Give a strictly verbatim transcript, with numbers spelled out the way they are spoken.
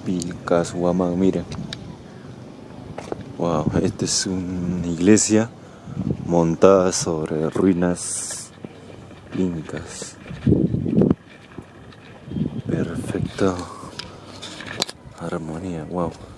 Pilcas Huamán, miren. Wow, esta es una iglesia montada sobre ruinas incas. Perfecto. Armonía, wow.